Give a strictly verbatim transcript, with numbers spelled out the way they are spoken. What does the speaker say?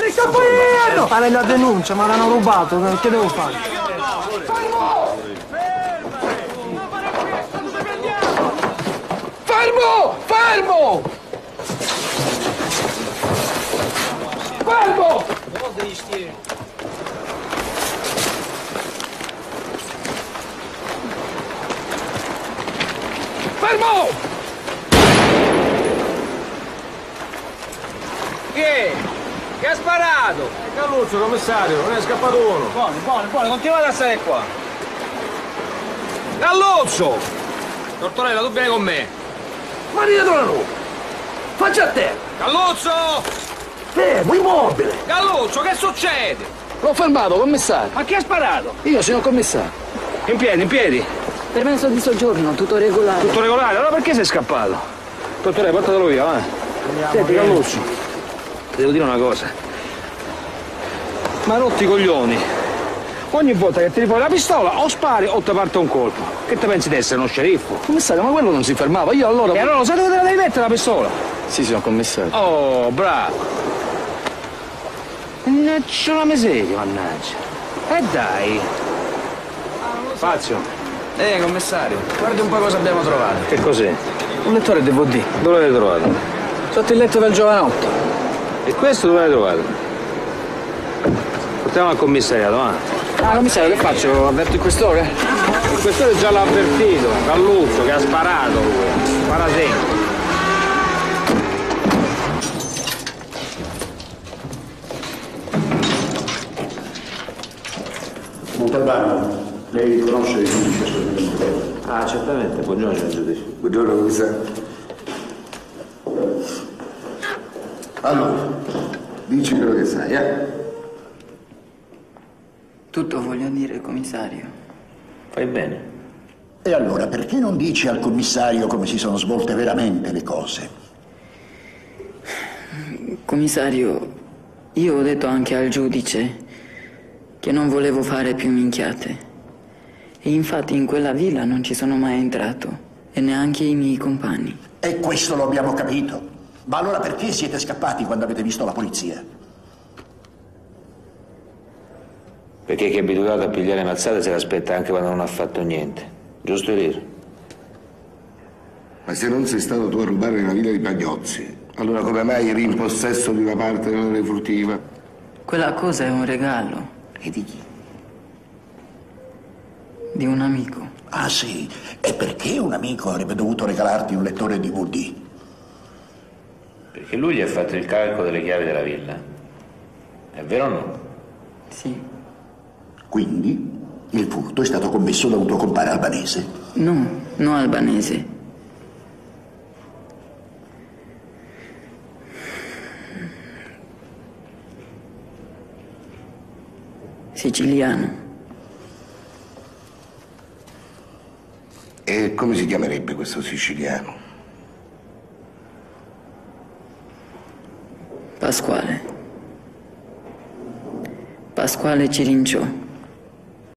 mi scappo io! Fare la denuncia, ma l'hanno rubato, che devo fare? Fermo! Fermo! Fermo! Fermo! Chi è? Chi ha sparato? È Galluzzo, commissario, non è scappato uno. Buono, buono, buono, continuate a stare qua. Galluzzo! Tortorella, tu vieni con me. Ma dietro la nuca! Faccia a te! Galluzzo! Fermo, immobile! Galluzzo, che succede? L'ho fermato, commissario. Ma chi ha sparato? Io, signor commissario. In piedi, in piedi. Permesso di soggiorno, tutto regolare. Tutto regolare, allora perché sei scappato? Tortorella, portatelo via, va. Senti, Galluzzo, ti devo dire una cosa. Ma rotti i coglioni. Ogni volta che tiri fuori la pistola o spari o ti parte un colpo. Che te pensi di essere uno sceriffo? Commissario, ma quello non si fermava. Io allora... E allora lo sai dove te la devi mettere la pistola? Sì, signor commissario. Oh, bravo. Mannaggia la miseria, mannaggia. E dai. Fazio. Eh, commissario, guardi un po' cosa abbiamo trovato. Che cos'è? Un lettore D V D. Dove l'hai trovato? Sotto il letto del giovanotto. E questo dove l'hai trovato? Portiamo al commissariato, va. Ah, commissario, che faccio? Avverto il questore? Il questore già l'ha avvertito, Galluzzo, che ha sparato lui. Spara sempre. Montalbano, lei conosce il giudice Sorrento? Ah, certamente, buongiorno, signor giudice. Buongiorno, commissario. Allora, dici quello che sai, eh? Tutto voglio dire, commissario. Fai bene. E allora, perché non dici al commissario come si sono svolte veramente le cose? Commissario, io ho detto anche al giudice che non volevo fare più minchiate. E infatti in quella villa non ci sono mai entrato, e neanche i miei compagni. E questo lo abbiamo capito. Ma allora perché siete scappati quando avete visto la polizia? Perché chi è abituato a pigliare mazzate se l'aspetta anche quando non ha fatto niente. Giusto, Eliro? Ma se non sei stato tu a rubare nella villa di Pagnozzi, allora come mai eri in possesso di una parte della refurtiva? Quella cosa è un regalo. E di chi? Di un amico. Ah sì, e perché un amico avrebbe dovuto regalarti un lettore D V D? Perché lui gli ha fatto il calcolo delle chiavi della villa. È vero o no? Sì. Quindi il furto è stato commesso da un tuo compare albanese? No, no albanese. Siciliano. E come si chiamerebbe questo siciliano? Pasquale. Pasquale Cirinciò.